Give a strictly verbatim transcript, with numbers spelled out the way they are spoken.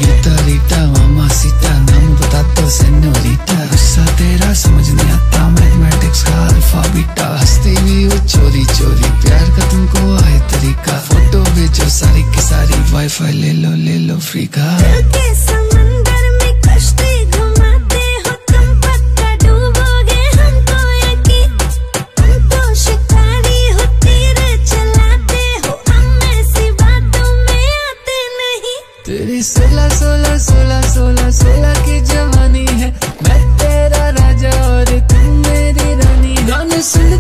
गीता रीटा मामा सीता, नाम बता तो सेनोरिटा। गुस्सा तेरा समझ नहीं आता, मैथमेटिक्स का अल्फा बीटा। हंसती भी वो चोरी चोरी, प्यार का तुमको आए तरीका। फोटो भेजो सारी की सारी, वाईफाई ले लो ले लो फ्री का। समंदर में कश्ती घुमाते हो तुम, पक्का डूबोगे हमको यकीन। तुम तो शिकारी हो, तीर चलाते हो, हम ऐसी बातों में आते नहीं। तेरी सोलह सोलह सोलह सोलह सोलह की जवानी है, मैं तेरा राजा और तुम मेरी रानी। गाने सुन